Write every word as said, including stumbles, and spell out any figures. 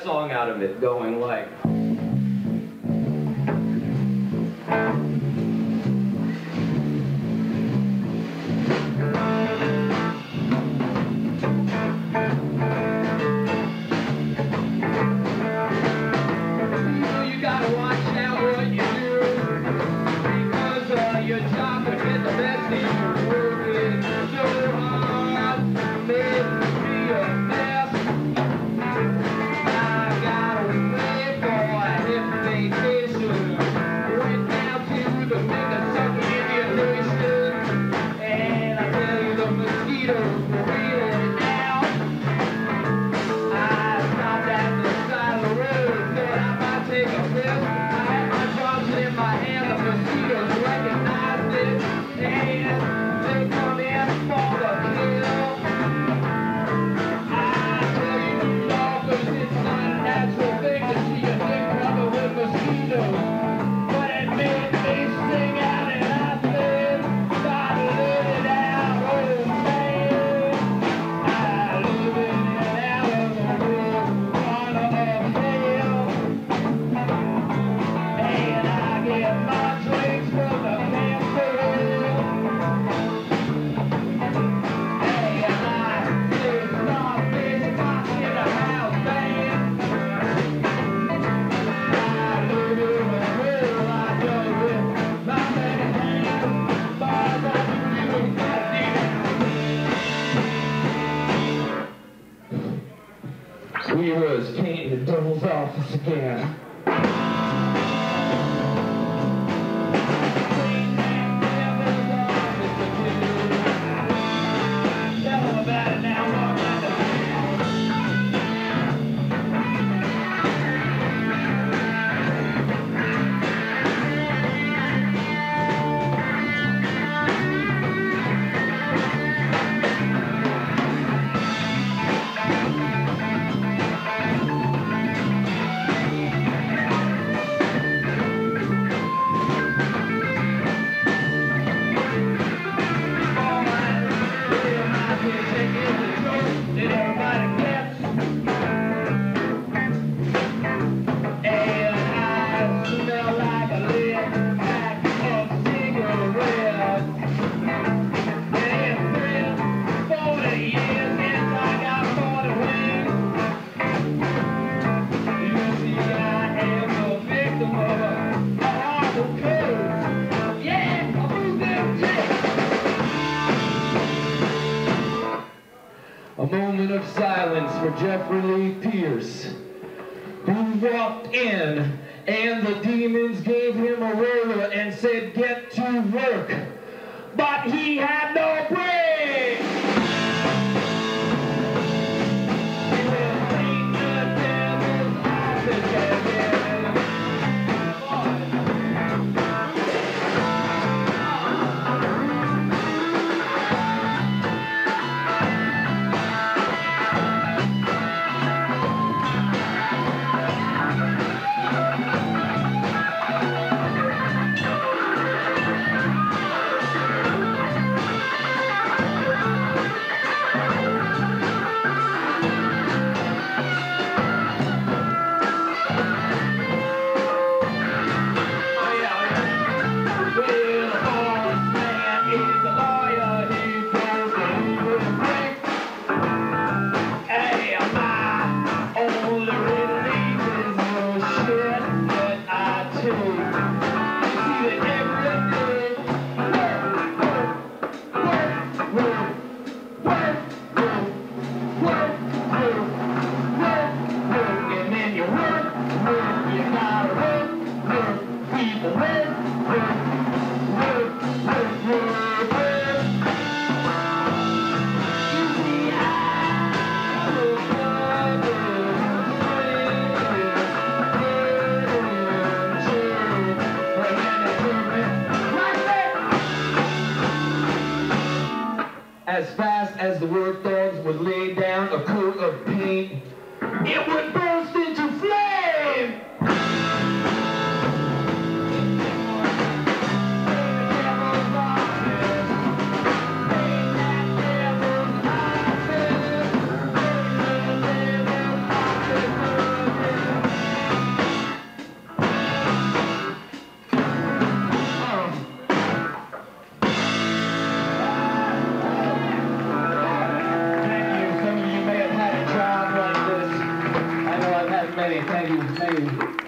song out of it going like... You gotta watch out what you do, because uh, your job could get the best of you. Working so hard, made me a mess. I got away for a hefty vacation. Went down to the Minnesota Indian Nation, and I tell you the mosquitoes were really out. I stopped at the side of the road, thought I might take a pill. I had my drops in my hand, the mosquitoes recognized it, and they come in for the kill. I tell you, doggos, it's not a natural thing to see a thing covered with mosquitoes, but it made me sing out and I said, start living out, oh man. I live in an Alabama, corner of hell, and I get my drinks from the hamster hill. Hey, and I say, stop this box in the house, man. I live in a hell, I do with my many hands, bars I do with my demons. We was painting the devil's office again. Tell them about it now, Mark. A moment of silence for Jeffrey Lee Pierce, who walked in and the demons gave him a roller and said, get to work, but he had no brakes. He will paint the devil's office again. Hey, thank you, thank you.